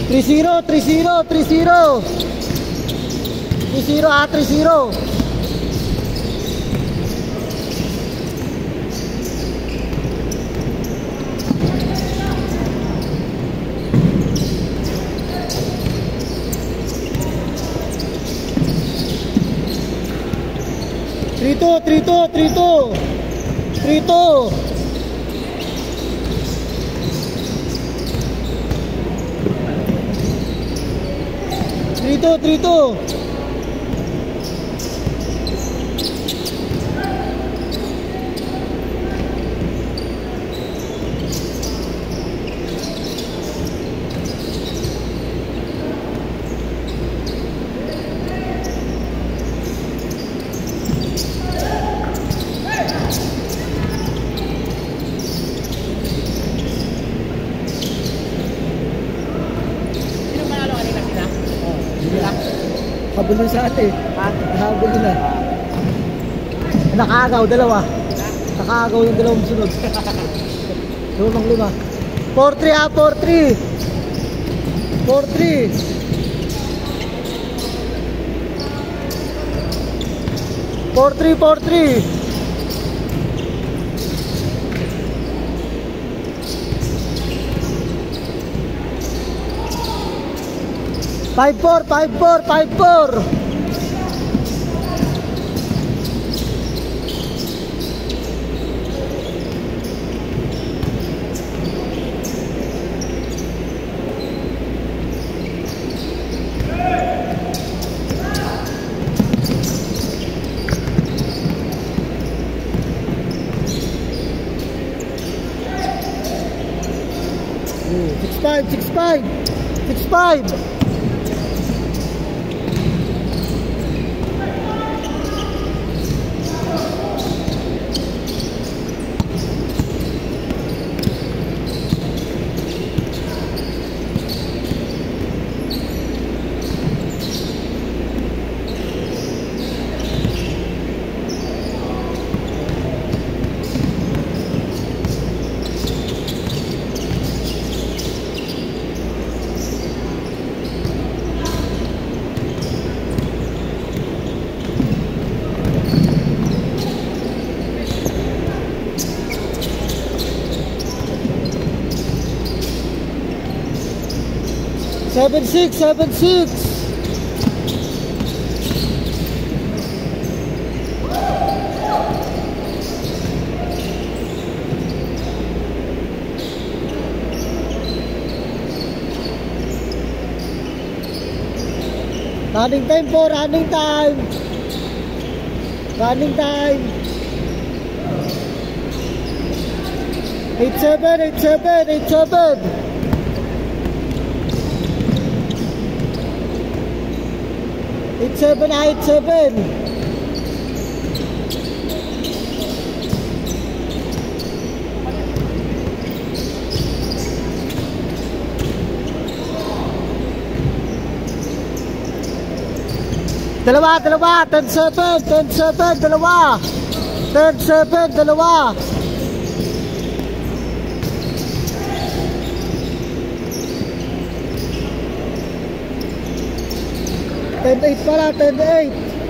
3-0, 3-0, 3-0. 3-0 ah, 3-0. Trito, trito, trito. Trito. Trito, trito. Habol din sa ate. Habol din na. Nakagaw, dalawa. Nakagaw yung dalawang sunod. 2-5. 4-3 ah, 4-3. 4-3. 4-3, 4-3. 5-4, 5-4, 5-4. Six five. 7-6, 7-6. Running time po, running time. Running time. 8-7, 8-7, 8-7. 8-7, 8-7. Dalawa, 10-7, 10-7, dalawa. 10-7, dalawa. 10-8 pala, 10-8.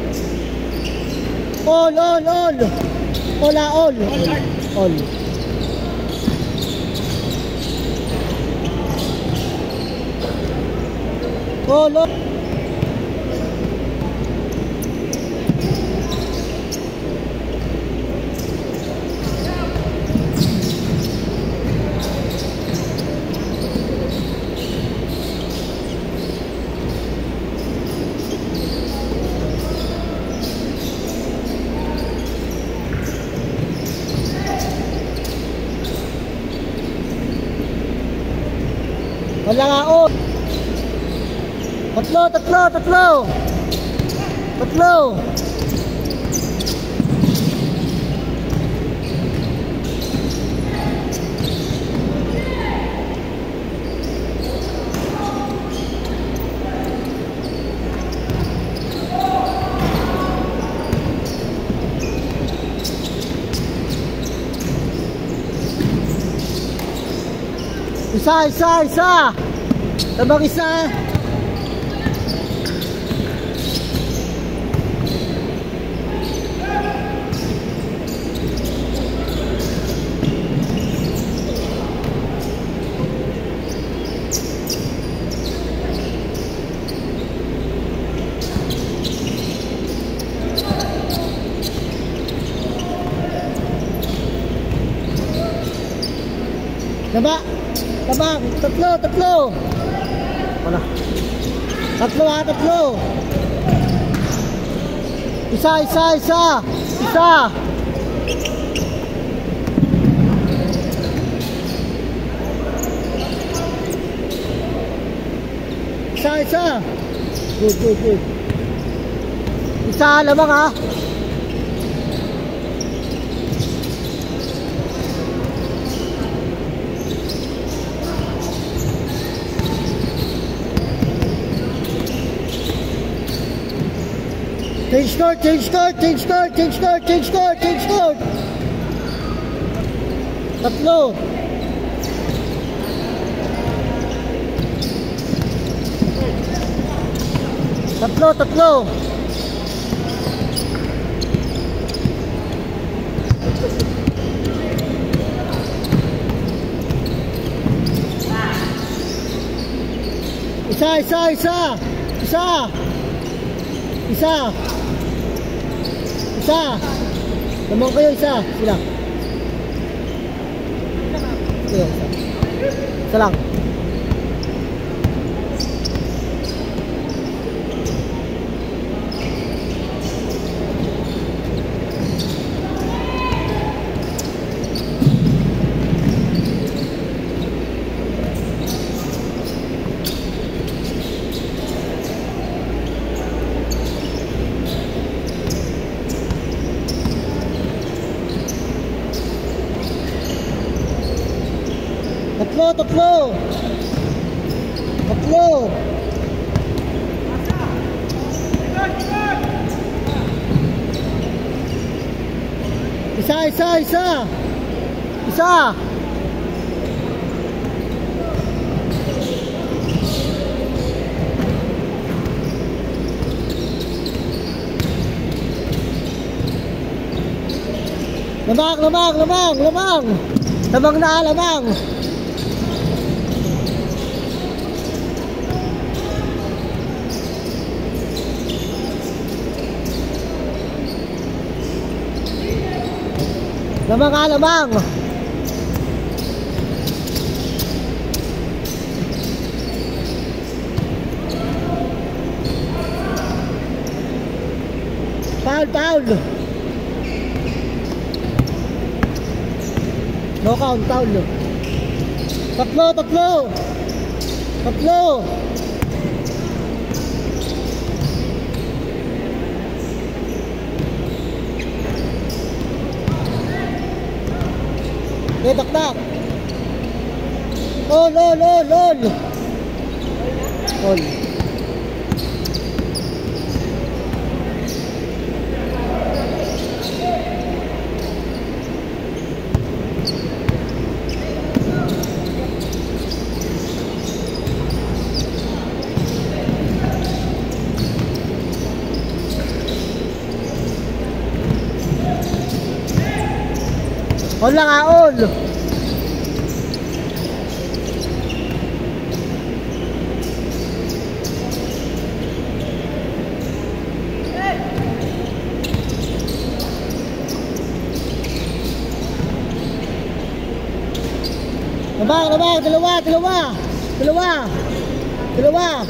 All. All. Wala nga o. Tatlo. Isa. Tabang isa. Tabang, tatlo. Wala. Tatlo. Isa. Isa. Good. Isa lamang ha. Change score. Tatlo. Isa. Naman kayo isa. Sila. Isa lang. Tatlo. Isa. Lamang. Lamang. Lamang. Foul. No count, foul. Tatlo. Dakdak. All. All lang ha, all. Labang, dalawa.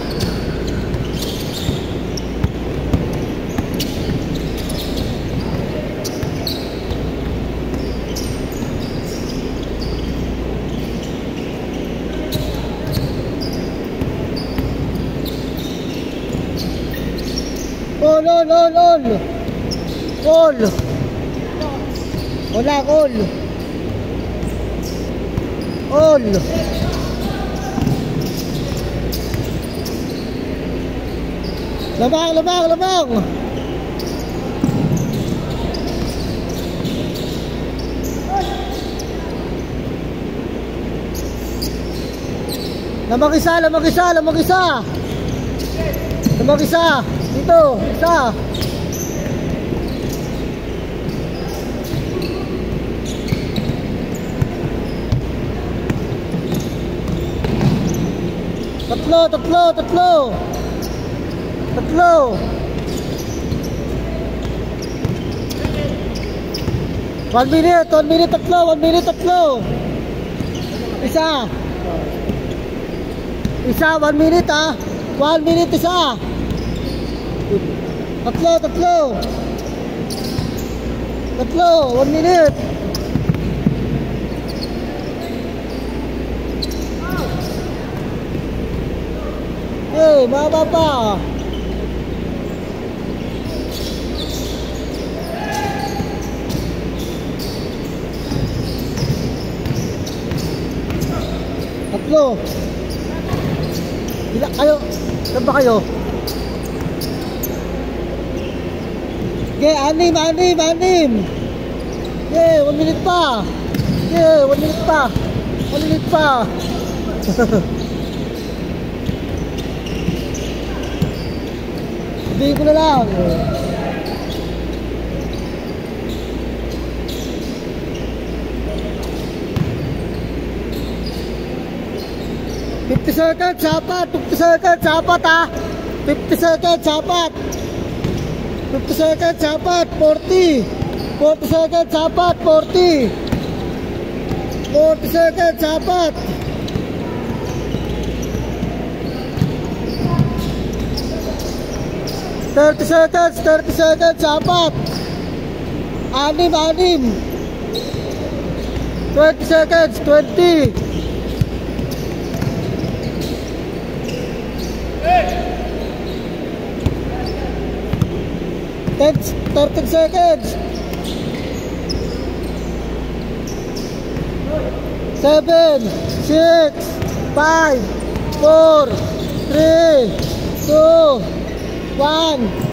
All. Wala, all. Labang. Lamang isa, lamang isa, lamang isa. Lamang isa. Dito, isa. Tatlo, tatlo, tatlo. Tatlo. One minute, tatlo, 1 minute, tatlo. Isa. Isa, 1 minute ah. 1 minute, isa. Tatlo, tatlo. Tatlo, 1 minute. Eh, mababa pa. Tatlo. Ilan kayo? Saan ba kayo? Okay, anim. Yeah, 1 minute pa. Yeah, 1 minute pa. 1 minute pa. Sabihin ko na lang. 50 seconds, sapat. 50 seconds, sapat ha. 50 seconds, sapat. 50 seconds, sapat. 40. 40 seconds, sapat. 40. 40 seconds, sapat. 30 seconds, 30 seconds, sapat. 6. 20 seconds, 20. 13 seconds. 7, 6, 5, 4, 3, 2, 1.